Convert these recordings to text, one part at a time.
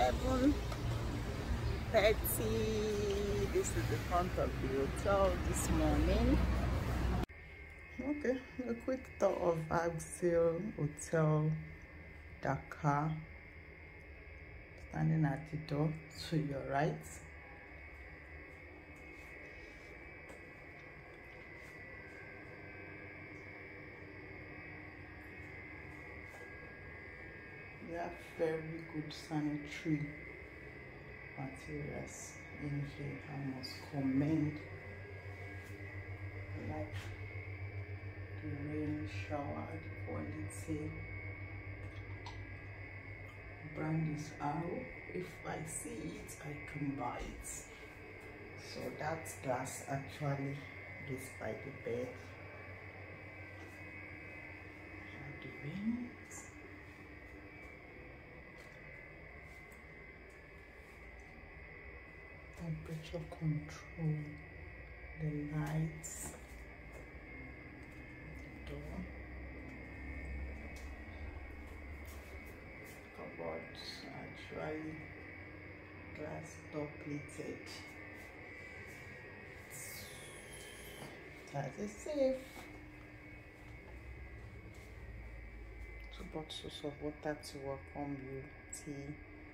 11:30. This is the front of the hotel this morning. Okay, a quick tour of Agsil Hotel Dakar. Standing at the door to your right. They have very good sanitary materials in here. I must commend like the rain shower, the quality. Brand is Arrow. If I see it, I can buy it. So that glass actually is by the bed. The wings. Temperature control, the lights, the door, cupboards actually glass door plated. That's a safe. 2 bottles of water to welcome you, tea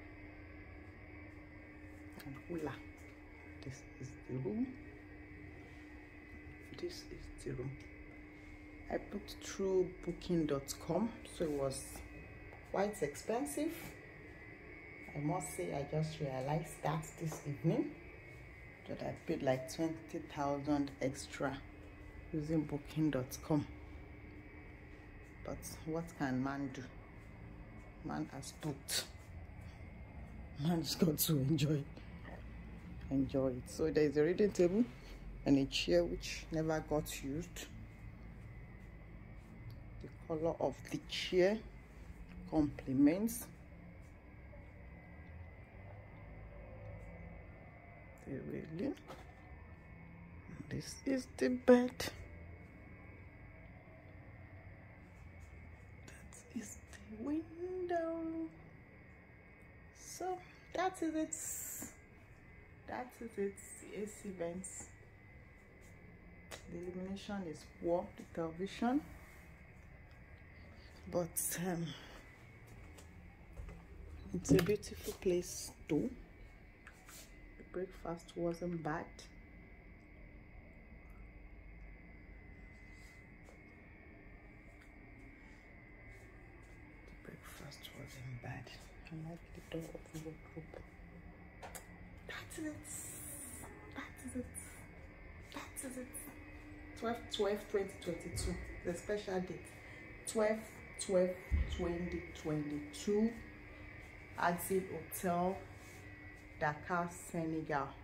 and hula. This is the room. This is the room. I booked through booking.com, so it was quite expensive. I must say, I just realized that this evening that I paid like 20,000 extra using booking.com. But what can man do? Man has booked. Man's got to enjoy it. So there is a reading table and a chair which never got used. The color of the chair complements the railing. This is the bed. That is the window. So that is it. The AC vents. The illumination is poor, the television, but it's a beautiful place too. The breakfast wasn't bad. I like the door of the wardrobe. That is it. 12/12/2022. The special date. 12/12/2022. Agsil Hotel, Dakar, Senegal.